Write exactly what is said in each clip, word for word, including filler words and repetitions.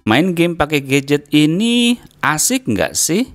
Main game pakai gadget ini asik nggak sih?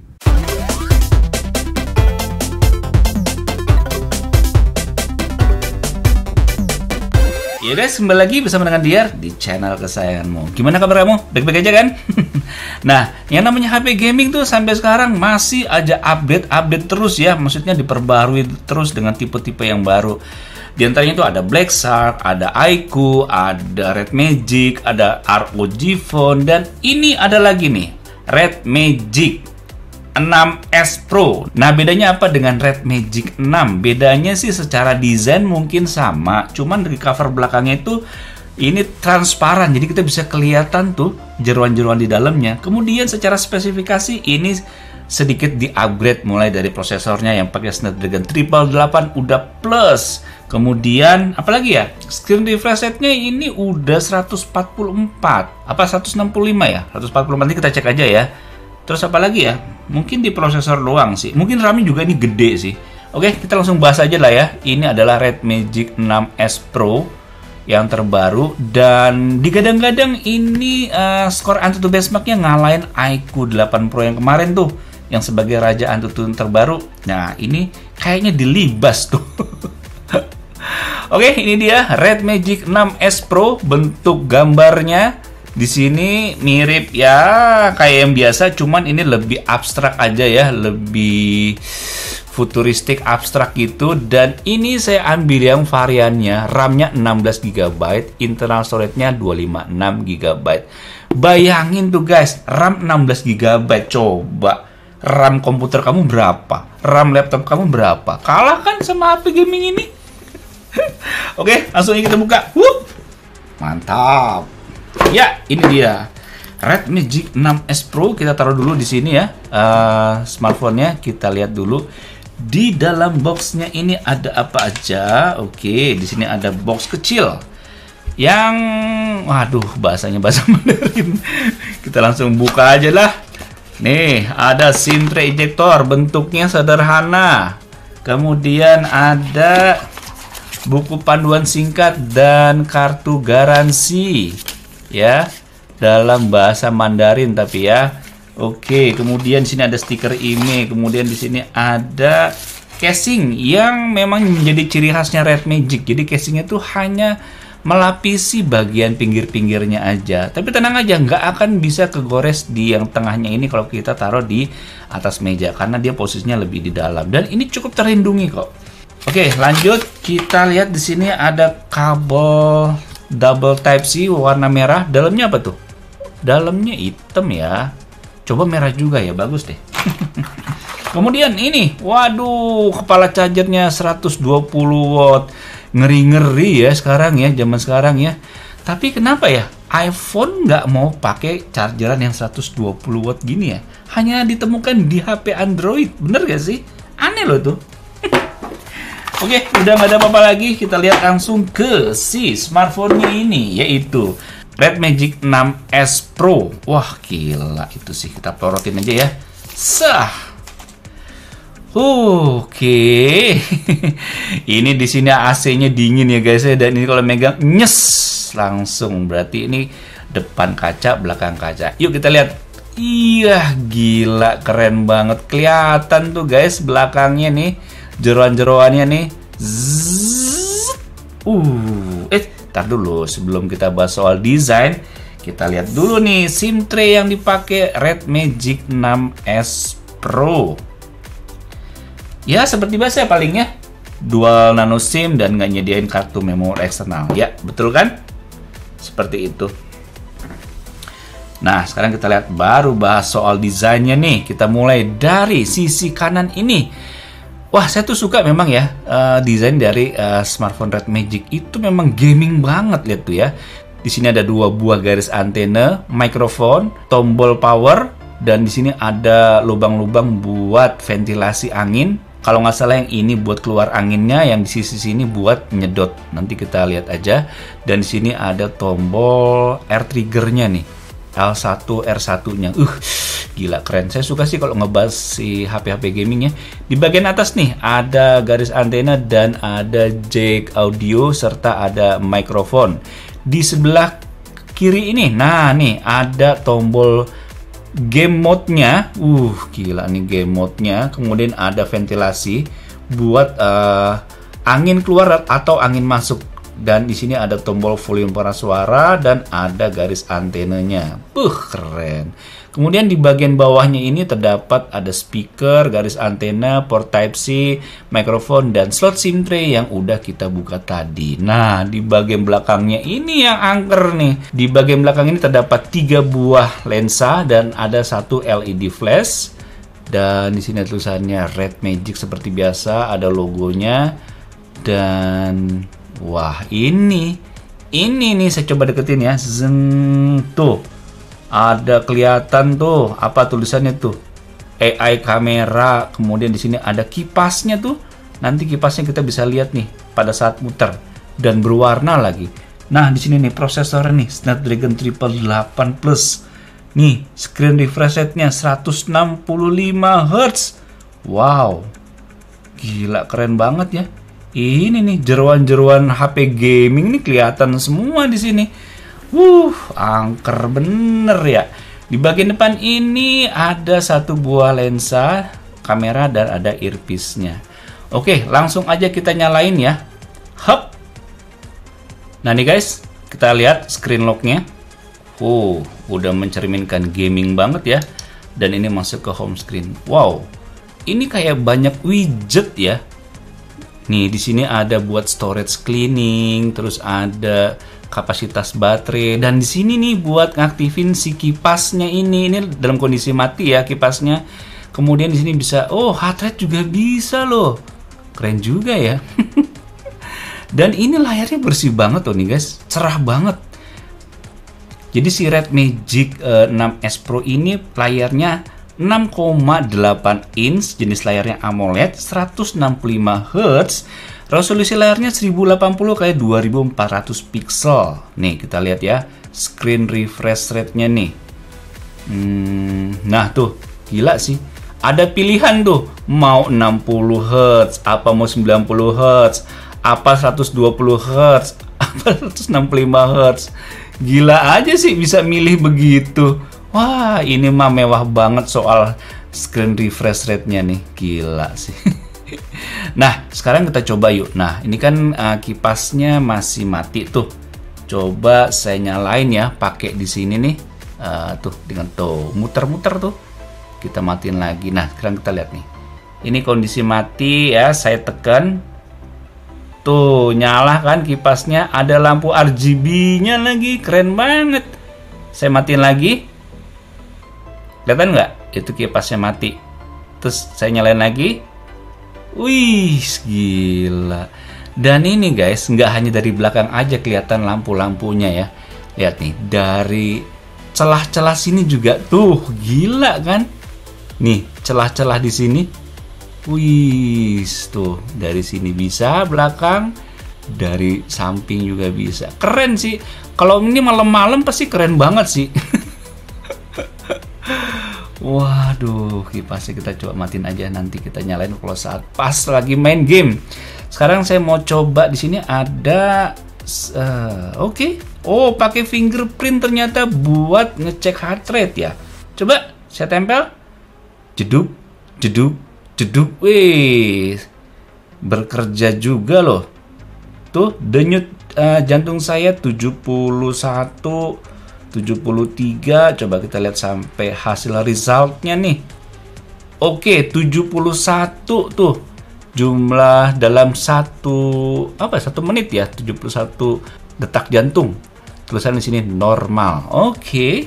Ya guys, kembali lagi bersama dengan Diar di channel kesayanganmu. Gimana kabar kamu? Baik-baik aja kan? Nah, yang namanya H P gaming tuh sampai sekarang masih aja update-update terus ya. Maksudnya diperbarui terus dengan tipe-tipe yang baru. Di antaranya itu ada Black Shark, ada iQOO, ada Red Magic, ada R O G Phone, dan ini ada lagi nih, Red Magic enam S Pro. Nah, bedanya apa dengan Red Magic enam? Bedanya sih secara desain mungkin sama, cuman dari cover belakangnya itu ini transparan, jadi kita bisa kelihatan tuh jeruan-jeruan di dalamnya. Kemudian secara spesifikasi ini sedikit di-upgrade, mulai dari prosesornya yang pakai Snapdragon delapan delapan udah plus. Kemudian apalagi ya? Screen refresh rate-nya ini udah seratus empat puluh empat. Apa seratus enam puluh lima ya? seratus empat puluh empat, nanti kita cek aja ya. Terus apa lagi ya? Mungkin di prosesor doang sih. Mungkin RAM-nya juga ini gede sih. Oke, kita langsung bahas aja lah ya. Ini adalah Red Magic enam S Pro yang terbaru, dan digadang-gadang ini uh, skor Antutu benchmark-nya ngalahin iQOO delapan Pro yang kemarin tuh, yang sebagai raja Antutu terbaru. Nah, ini kayaknya dilibas tuh. Oke, ini dia Red Magic enam S Pro. Bentuk gambarnya di sini mirip ya kayak yang biasa, cuman ini lebih abstrak aja ya, lebih futuristik abstrak gitu. Dan ini saya ambil yang variannya RAM-nya enam belas giga byte, internal storage-nya dua ratus lima puluh enam giga byte. Bayangin tuh guys, RAM enam belas giga byte. Coba RAM komputer kamu berapa? RAM laptop kamu berapa? Kalah kan sama H P gaming ini? Oke, langsung kita buka. Wuh, mantap. Ya, ini dia Red Magic enam S Pro. Kita taruh dulu di sini ya, uh, smartphone-nya. Kita lihat dulu di dalam boxnya ini ada apa aja. Oke, di sini ada box kecil yang, waduh, bahasanya bahasa Mandarin. Kita langsung buka aja lah. Nih, ada SIM tray ejector, bentuknya sederhana. Kemudian ada buku panduan singkat dan kartu garansi ya, dalam bahasa Mandarin tapi ya. Oke, kemudian di sini ada stiker email, kemudian di sini ada casing yang memang menjadi ciri khasnya Red Magic. Jadi casingnya tuh hanya melapisi bagian pinggir-pinggirnya aja. Tapi tenang aja, nggak akan bisa kegores di yang tengahnya ini kalau kita taruh di atas meja, karena dia posisinya lebih di dalam dan ini cukup terlindungi kok. Oke, lanjut. Kita lihat di sini ada kabel double type C warna merah. Dalamnya apa tuh? Dalamnya hitam ya. Coba merah juga ya, bagus deh. Kemudian ini, waduh, kepala chargernya seratus dua puluh watt. Ngeri-ngeri ya sekarang ya, zaman sekarang ya. Tapi kenapa ya iPhone nggak mau pakai chargeran yang seratus dua puluh watt gini ya? Hanya ditemukan di H P Android. Bener gak sih? Aneh loh tuh. Oke, udah nggak ada apa-apa lagi. Kita lihat langsung ke si smartphone-nya ini, yaitu Red Magic enam S Pro. Wah, gila itu sih. Kita plorotin aja ya. Sah. Oke. Ini di sini A C-nya dingin ya guys ya, dan ini kalau megang nyes langsung. Berarti ini depan kaca, belakang kaca. Yuk kita lihat. Iya, gila, keren banget. Kelihatan tuh guys belakangnya nih, jeroan-jeroannya nih. Zzz. Uh, eh, tar dulu sebelum kita bahas soal desain, kita lihat dulu nih SIM tray yang dipakai Red Magic enam S Pro. Ya, seperti biasa palingnya dual nano SIM dan nggak nyediain kartu memori eksternal. Ya, betul kan? Seperti itu. Nah, sekarang kita lihat, baru bahas soal desainnya nih. Kita mulai dari sisi kanan ini. Wah, saya tuh suka memang ya, uh, desain dari uh, smartphone Red Magic itu memang gaming banget, lihat tuh ya. Di sini ada dua buah garis antena, mikrofon, tombol power, dan di sini ada lubang-lubang buat ventilasi angin. Kalau nggak salah yang ini buat keluar anginnya, yang di sisi sini buat nyedot. Nanti kita lihat aja. Dan di sini ada tombol air triggernya nih, L satu R satu-nya. Uh, gila keren. Saya suka sih kalau ngebahas si H P H P gamingnya. Di bagian atas nih ada garis antena dan ada jack audio serta ada mikrofon. Di sebelah kiri ini. Nah, nih ada tombol game mode-nya. Uh, gila nih game mode-nya. Kemudian ada ventilasi buat uh, angin keluar atau angin masuk. Dan di sini ada tombol volume pengeras suara dan ada garis antenanya. Buh, keren. Kemudian di bagian bawahnya ini terdapat ada speaker, garis antena, port Type C, mikrofon, dan slot SIM tray yang udah kita buka tadi. Nah, di bagian belakangnya ini yang angker nih. Di bagian belakang ini terdapat tiga buah lensa dan ada satu L E D flash. Dan di sini ada tulisannya Red Magic seperti biasa, ada logonya. Dan wah, ini ini nih saya coba deketin ya. Zeng, tuh. Ada kelihatan tuh apa tulisannya tuh, A I kamera. Kemudian di sini ada kipasnya tuh. Nanti kipasnya kita bisa lihat nih pada saat muter dan berwarna lagi. Nah, di sini nih prosesor nih Snapdragon delapan delapan plus. Nih, screen refresh rate-nya seratus enam puluh lima hertz. Wow. Gila, keren banget ya. Ini nih jeruan-jeruan H P gaming nih kelihatan semua di sini. Wuh, angker bener ya. Di bagian depan ini ada satu buah lensa, kamera, dan ada earpiece-nya. Oke, langsung aja kita nyalain ya. Hup. Nah nih guys, kita lihat screen lock-nya. Uh, udah mencerminkan gaming banget ya. Dan ini masuk ke home screen. Wow, ini kayak banyak widget ya. Nih, di sini ada buat storage cleaning, terus ada kapasitas baterai, dan di sini nih buat ngaktifin si kipasnya ini. Ini dalam kondisi mati ya kipasnya. Kemudian di sini bisa, oh heart rate juga bisa loh. Keren juga ya. Dan ini layarnya bersih banget tuh nih guys, cerah banget. Jadi si Red Magic uh, enam S Pro ini layarnya enam koma delapan inch, jenis layarnya AMOLED, seratus enam puluh lima hertz. Resolusi layarnya seribu delapan puluh kali dua ribu empat ratus pixel. Nih kita lihat ya, screen refresh rate-nya nih. Hmm, nah tuh, gila sih. Ada pilihan tuh, mau enam puluh hertz, apa mau sembilan puluh hertz, apa seratus dua puluh hertz, apa seratus enam puluh lima hertz. Gila aja sih bisa milih begitu. Wah, ini mah mewah banget soal screen refresh rate-nya nih. Gila sih. Nah, sekarang kita coba yuk. Nah, ini kan uh, kipasnya masih mati tuh. Coba saya nyalain ya, pakai di sini nih. Uh, tuh, dengan tuh muter-muter tuh. Kita matiin lagi. Nah, sekarang kita lihat nih. Ini kondisi mati ya, saya tekan. Tuh, nyala kan kipasnya. Ada lampu R G B-nya lagi, keren banget. Saya matiin lagi. Kelihatan nggak? Itu kipasnya mati. Terus saya nyalain lagi. Wih, gila. Dan ini guys, nggak hanya dari belakang aja kelihatan lampu-lampunya ya. Lihat nih, dari celah-celah sini juga tuh, gila kan? Nih, celah-celah di sini. Wih, tuh dari sini bisa belakang, dari samping juga bisa. Keren sih. Kalau ini malam-malam pasti keren banget sih. Waduh, kipasnya kita coba matiin aja, nanti kita nyalain kalau saat pas lagi main game. Sekarang saya mau coba di sini ada uh, oke. Okay. Oh, pakai fingerprint ternyata buat ngecek heart rate ya. Coba saya tempel. Jeduk, jeduk, jeduk. Wih. Bekerja juga loh. Tuh, denyut uh, jantung saya tujuh puluh satu, tujuh puluh tiga. Coba kita lihat sampai hasil resultnya nih. Oke, tujuh puluh satu tuh jumlah dalam satu apa satu menit ya, tujuh puluh satu detak jantung. Tulisan di sini normal. Oke.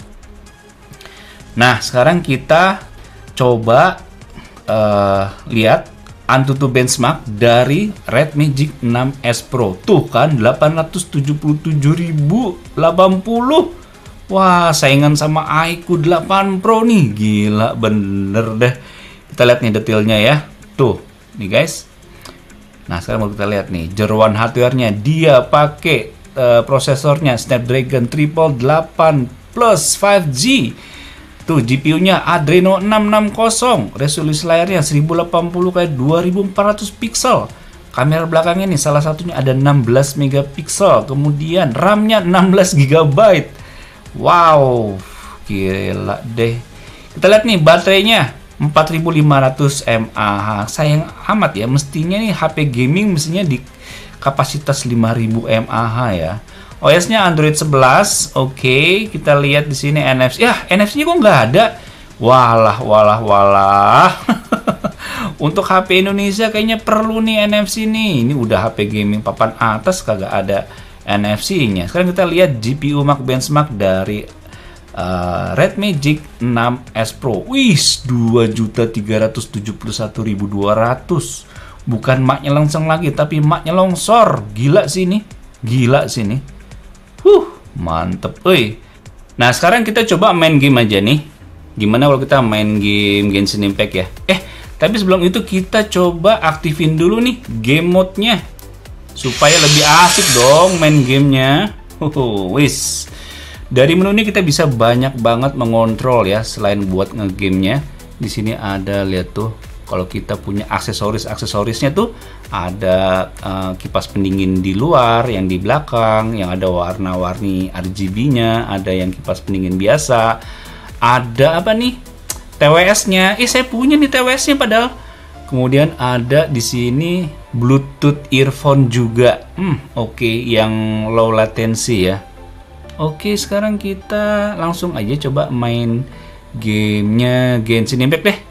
Nah, sekarang kita coba uh, lihat AnTuTu benchmark dari Red Magic enam S Pro. Tuh kan delapan ratus tujuh puluh tujuh ribu delapan puluh. Wah, saingan sama i Q delapan Pro nih. Gila bener deh. Kita lihat nih detailnya ya. Tuh, nih guys. Nah, sekarang mau kita lihat nih jeruan hardware-nya. Dia pakai uh, prosesornya Snapdragon delapan delapan plus lima G. Tuh, G P U-nya Adreno enam enam nol. Resolusi layarnya seribu delapan puluh kali dua ribu empat ratus pixel. Kamera belakangnya nih salah satunya ada enam belas megapiksel, kemudian RAM-nya enam belas giga byte. Wow, gila deh. Kita lihat nih baterainya empat ribu lima ratus mAh. Sayang amat ya, mestinya nih H P gaming mestinya di kapasitas lima ribu mAh ya. O S-nya Android sebelas. Oke, okay, kita lihat di sini N F C. Ya, N F C-nya kok nggak ada. Walah, walah, walah. Untuk H P Indonesia kayaknya perlu nih N F C nih. Ini udah H P gaming papan atas kagak ada N F C-nya. Sekarang kita lihat G P U Mark benchmark dari uh, Red Magic enam S Pro. Wih, dua juta tiga ratus tujuh puluh satu ribu dua ratus. Bukan maknya langsung lagi, tapi maknya longsor. Gila sih ini. Gila sih ini. Huh, mantep. Oi. Nah, sekarang kita coba main game aja nih. Gimana kalau kita main game Genshin Impact ya? Eh, tapi sebelum itu kita coba aktifin dulu nih game mode-nya. Supaya lebih asik dong main gamenya. Huh, wis. Dari menu ini kita bisa banyak banget mengontrol ya, selain buat ngegamenya. Di sini ada, lihat tuh. Kalau kita punya aksesoris-aksesorisnya tuh ada uh, kipas pendingin di luar, yang di belakang, yang ada warna-warni R G B-nya, ada yang kipas pendingin biasa, ada apa nih? T W S-nya. Eh, saya punya nih T W S-nya padahal. Kemudian ada di sini Bluetooth earphone juga. Hmm, oke, okay, yang low latency ya. Oke, okay, sekarang kita langsung aja coba main gamenya Genshin Impact deh.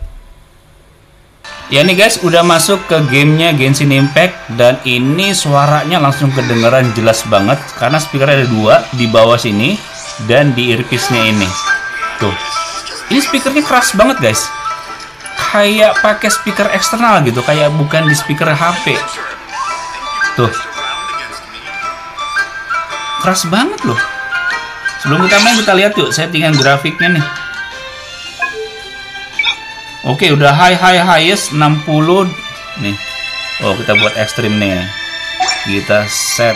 Ya nih guys, udah masuk ke gamenya Genshin Impact dan ini suaranya langsung kedengaran jelas banget karena speaker ada dua di bawah sini dan di earpiece-nya ini. Tuh, ini speakernya keras banget guys, kayak pakai speaker eksternal gitu, kayak bukan di speaker H P. Tuh, keras banget loh. Sebelum kita main kita lihat yuk settingan grafiknya nih. Oke, udah high high highest enam puluh nih. Oh, kita buat ekstrim nih. Kita set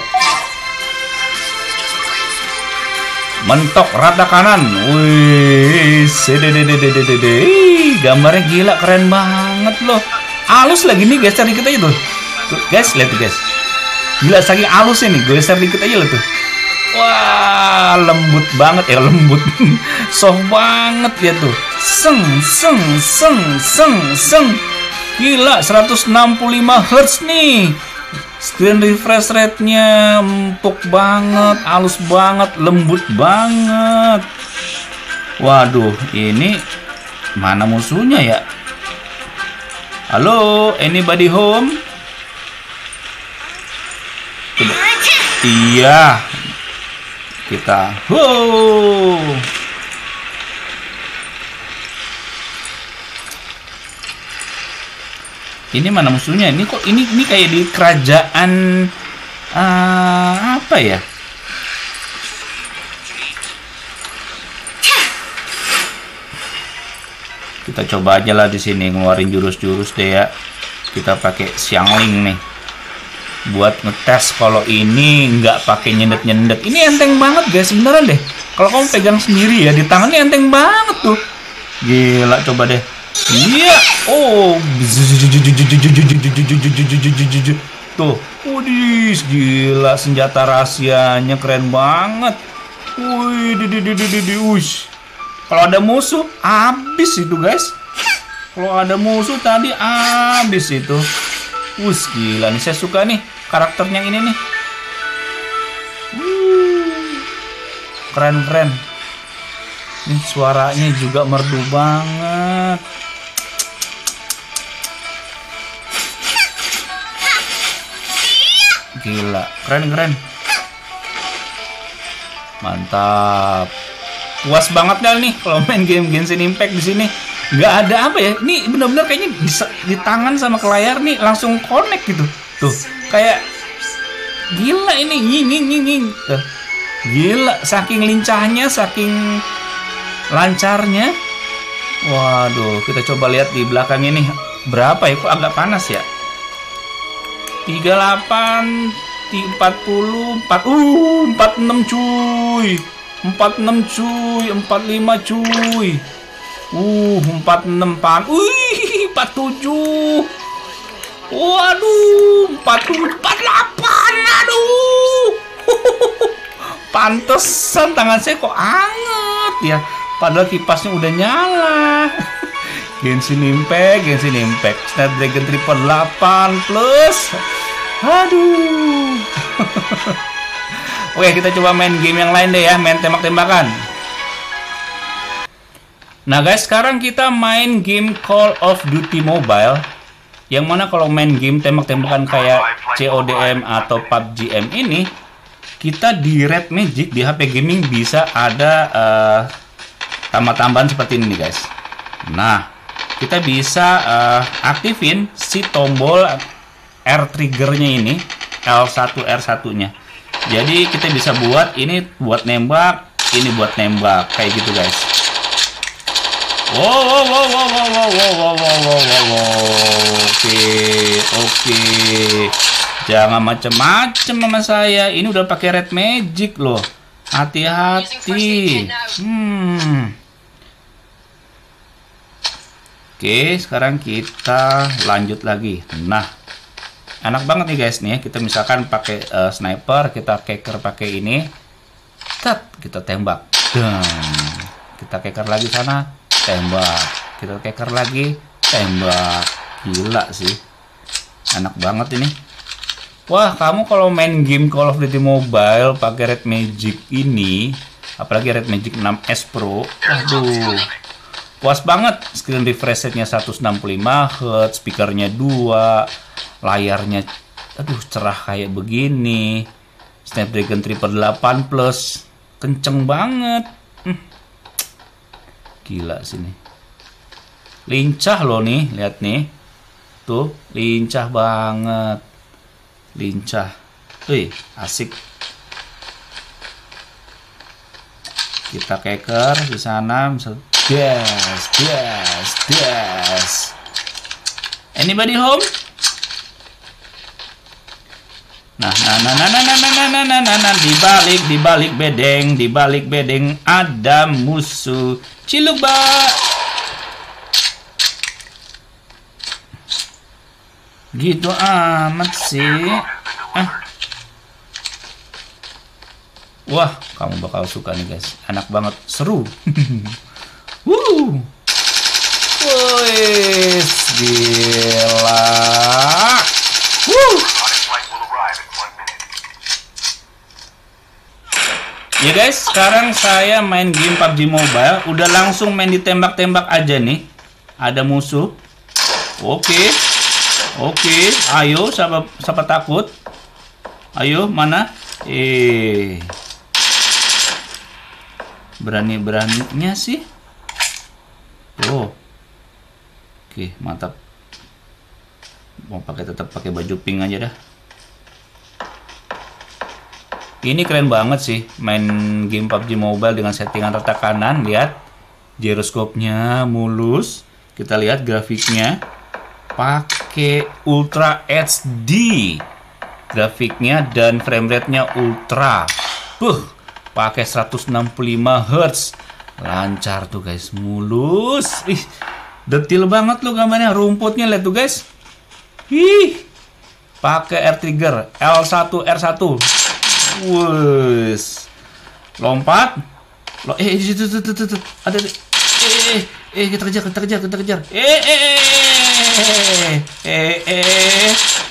mentok rata kanan. Wih, sedededededede. Gambarnya gila, keren banget loh. Halus lagi nih, geser dikit aja tuh. Tuh guys, lihat tuh guys. Gila, saking halusnya nih, geser dikit aja loh tuh. Wah, lembut banget ya, lembut. Soft banget ya tuh. Seng, seng, seng, seng, seng. Gila, seratus enam puluh lima hertz nih. Screen refresh rate-nya empuk banget, halus banget, lembut banget. Waduh, ini mana musuhnya ya? Halo, anybody home? Coba. Iya. Kita. Wow. Ini mana musuhnya? Ini kok ini ini kayak di kerajaan uh, apa ya? Kita coba aja lah di sini ngeluarin jurus-jurus deh ya. Kita pakai Xiangling nih buat ngetes kalau ini nggak pakai nyendet-nyendet. Ini enteng banget guys, beneran deh. Kalau kamu pegang sendiri ya di tangan ini enteng banget tuh. Gila, coba deh. Iya, oh, tuh, udis, gila, senjata rahasianya keren banget. Wih, ush. Kalau ada musuh, habis itu guys. Kalau ada musuh tadi, habis itu. Ush, gila nih, saya suka nih karakternya ini nih. Keren-keren. Ini suaranya juga merdu banget. Gila, keren-keren. Mantap. Puas banget dah nih kalau main game Genshin Impact di sini. Nggak ada apa ya? Ini benar-benar kayaknya bisa di tangan sama ke layar nih langsung connect gitu. Tuh, kayak gila ini nying nying nying nying. Tuh. Gila, saking lincahnya, saking lancarnya. Waduh, kita coba lihat di belakangnya nih. Berapa ya? Kok agak panas ya? tiga puluh delapan, empat puluh, empat, uh, empat puluh enam cuy. empat puluh enam cuy, empat puluh lima cuy. Uh, empat puluh enam pan. Wih, empat puluh tujuh. Waduh, empat puluh delapan. Aduh. Pantesan tangan saya kok anget ya. Padahal kipasnya udah nyala. Genshin Impact, Genshin Impact, Snapdragon triple delapan plus. Aduh. Oke, kita coba main game yang lain deh ya, main tembak-tembakan. Nah guys, sekarang kita main game Call of Duty Mobile. Yang mana kalau main game tembak-tembakan kayak C O D M atau P U B G M ini, kita di Red Magic di H P gaming bisa ada uh, tambah-tambahan seperti ini nih guys. Nah, kita bisa uh, aktifin si tombol R triggernya ini, L satu R satu-nya. Jadi kita bisa buat ini buat nembak, ini buat nembak kayak gitu guys. Wow, wow, wow, wow, wow, wow, wow, wow, wow, wow. Oke, oke. Jangan macem-macem sama saya. Ini udah pakai Red Magic loh. Hati-hati. Hmm. Oke, sekarang kita lanjut lagi. Nah, enak banget nih guys nih. Kita misalkan pakai uh, sniper, kita keker pakai ini, tet, kita tembak. Dan kita keker lagi sana, tembak. Kita keker lagi, tembak. Gila sih, enak banget ini. Wah, kamu kalau main game Call of Duty Mobile pakai Red Magic ini, apalagi Red Magic enam S Pro, aduh. Puas banget. Screen refresh rate-nya seratus enam puluh lima hertz, speakernya dua, layarnya aduh cerah kayak begini. Snapdragon triple delapan plus, kenceng banget. Hmm. Gila sini. Lincah loh nih, lihat nih. Tuh, lincah banget. Lincah. Wih, asik. Kita keker di sana, misal Yes, yes, yes. Anybody home? Nah, nah, nah, nah, nah, nah, nah, nah, nah, nah, nah, di balik, di balik bedeng, di balik bedeng ada musuh. Ciluba. Gitu amat sih. Ah. Wah, kamu bakal suka nih guys. Enak banget, seru. Wuh, wes gila. Wuh. Ya guys, sekarang saya main game P U B G Mobile. Udah langsung main ditembak-tembak aja nih. Ada musuh. Oke, oke. Ayo, siapa siapa takut? Ayo, mana? Eh, berani-beraninya sih. Oh, oke, mantap. Mau pakai tetap pakai baju pink aja dah. Ini keren banget sih main game P U B G Mobile dengan settingan rata kanan. Lihat giroskopnya mulus. Kita lihat grafiknya pakai Ultra H D grafiknya dan frame rate-nya ultra. Puh, pakai seratus enam puluh lima hertz. Lancar tuh guys, mulus. Ih, detail banget loh gambarnya. Rumputnya lihat tuh guys. Ih, pakai R trigger L satu R satu. Wes, lompat. Lo, eh, itu, itu, itu, itu, ada, eh, eh, kita kejar, kita kejar, kita kejar. Eh, eh, eh, eh, eh.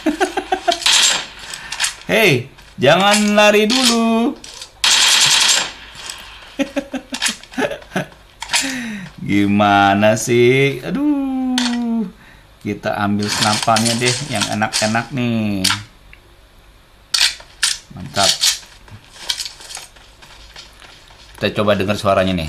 Hei, jangan lari dulu. Gimana sih? Aduh. Kita ambil senapannya deh yang enak-enak nih. Mantap. Kita coba dengar suaranya nih.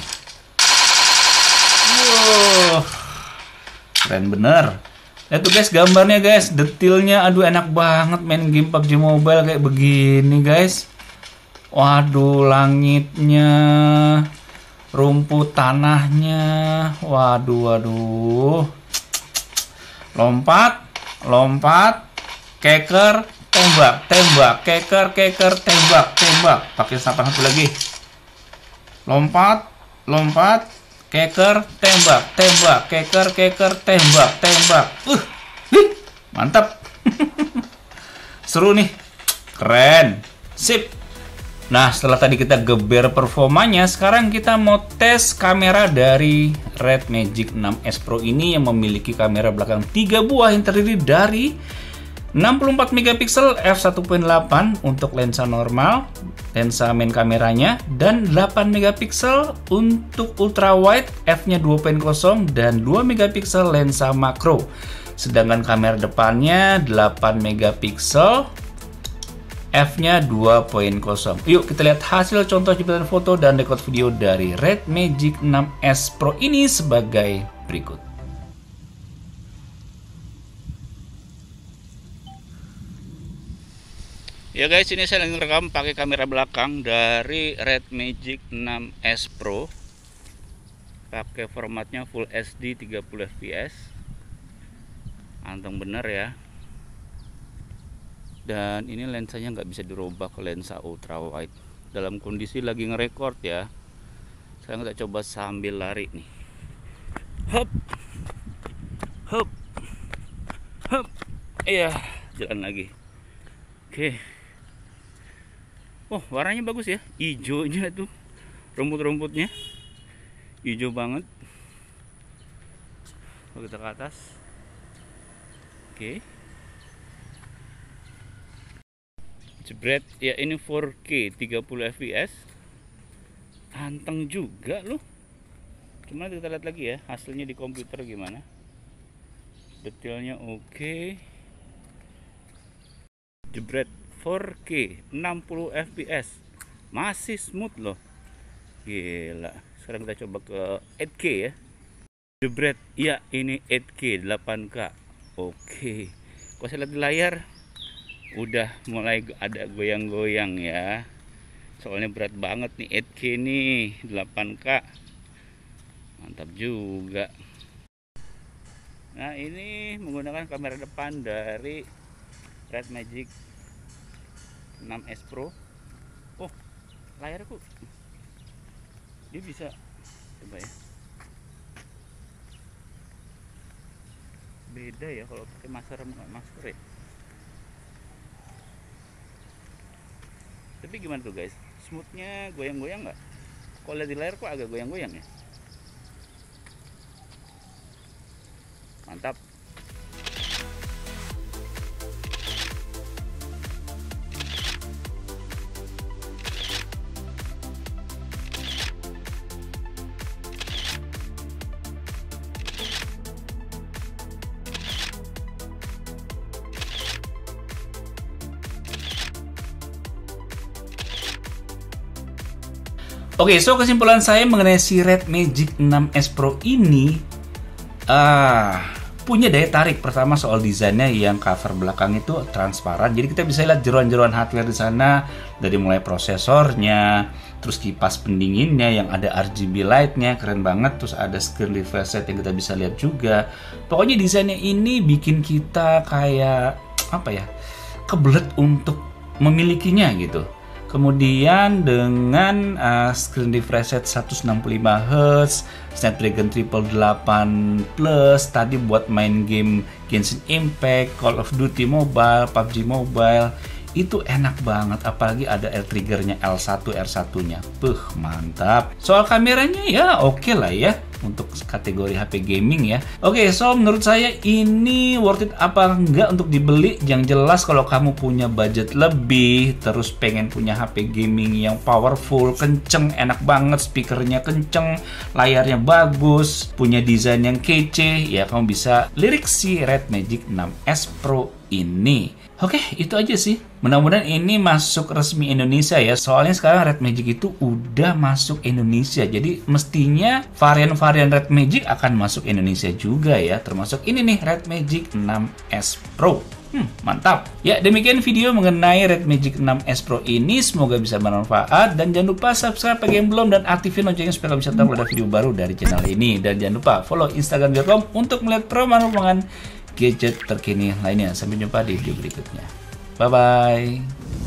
Wow. Keren bener. Lihat tuh guys gambarnya guys, detailnya aduh enak banget main game P U B G Mobile kayak begini guys. Waduh, langitnya, rumput tanahnya, waduh, waduh. Lompat, lompat, keker, tembak, tembak, keker, keker, tembak, tembak. Pakai senapan satu lagi. Lompat, lompat, keker, tembak, tembak, keker, keker, tembak, tembak. Uh, nih, mantap. seru nih, keren, sip. Nah, setelah tadi kita geber performanya, sekarang kita mau tes kamera dari Red Magic enam S Pro ini yang memiliki kamera belakang tiga buah yang terdiri dari enam puluh empat megapiksel f satu koma delapan untuk lensa normal, lensa main kameranya, dan delapan megapiksel untuk ultra wide f-nya dua koma nol dan dua megapiksel lensa makro. Sedangkan kamera depannya delapan megapiksel f-nya dua koma nol. Yuk kita lihat hasil contoh jepretan foto dan rekod video dari Red Magic enam S Pro ini sebagai berikut. Ya guys, ini saya lagi rekam pakai kamera belakang dari Red Magic enam S Pro. Pakai formatnya Full H D tiga puluh F P S. Anteng bener ya. Dan ini lensanya nggak bisa dirubah ke lensa ultra wide. Dalam kondisi lagi ngerekord ya. Saya nggak coba sambil lari nih. Hop, hop, hop. Iya, jalan lagi. Oke. Oh, warnanya bagus ya. Hijaunya tuh, rumput-rumputnya hijau banget. Kalau kita ke atas. Oke. Jebret ya, ini empat K tiga puluh F P S. Anteng juga loh. Cuma kita lihat lagi ya hasilnya di komputer gimana. Detailnya oke. Jebret empat K enam puluh F P S. Masih smooth loh. Gila. Sekarang kita coba ke delapan K ya. Jebret ya, ini delapan K delapan K. Oke. Kalau saya lihat di layar udah mulai ada goyang-goyang ya, soalnya berat banget nih delapan K nih, delapan K mantap juga. Nah, ini menggunakan kamera depan dari Red Magic enam S Pro. Oh, layarku dia bisa, coba ya, beda ya kalau pakai masker masker ya. Tapi gimana tuh guys, smoothnya goyang-goyang nggak? Kalau lihat di layar kok agak goyang-goyang ya. Mantap. Oke, so kesimpulan saya mengenai si Red Magic enam S Pro ini uh, punya daya tarik. Pertama soal desainnya yang cover belakang itu transparan, jadi kita bisa lihat jeruan-jeruan hardware di sana, dari mulai prosesornya, terus kipas pendinginnya yang ada R G B lightnya, keren banget. Terus ada screen refresh set yang kita bisa lihat juga. Pokoknya desainnya ini bikin kita kayak apa ya, kebelet untuk memilikinya gitu. Kemudian dengan uh, screen refresh rate seratus enam puluh lima hertz, Snapdragon delapan delapan plus, tadi buat main game Genshin Impact, Call of Duty Mobile, P U B G Mobile, itu enak banget. Apalagi ada air triggernya L satu R satu-nya. Puh, mantap. Soal kameranya ya oke okay lah ya untuk kategori H P gaming ya. Oke, okay, so menurut saya ini worth it apa enggak untuk dibeli? Yang jelas kalau kamu punya budget lebih, terus pengen punya H P gaming yang powerful, kenceng, enak banget, speakernya kenceng, layarnya bagus, punya desain yang kece, ya kamu bisa lirik si Red Magic enam S Pro ini. Oke, itu aja sih. Mudah-mudahan ini masuk resmi Indonesia ya. Soalnya sekarang Red Magic itu udah masuk Indonesia. Jadi mestinya varian-varian Red Magic akan masuk Indonesia juga ya. Termasuk ini nih, Red Magic enam S Pro. Hmm, mantap. Ya, demikian video mengenai Red Magic enam S Pro ini. Semoga bisa bermanfaat. Dan jangan lupa subscribe bagi yang belum dan aktifin loncengnya supaya bisa tahu ada video baru dari channel ini. Dan jangan lupa follow Instagram Virkom untuk melihat perkembangan gadget terkini lainnya. Sampai jumpa di video berikutnya. Bye-bye.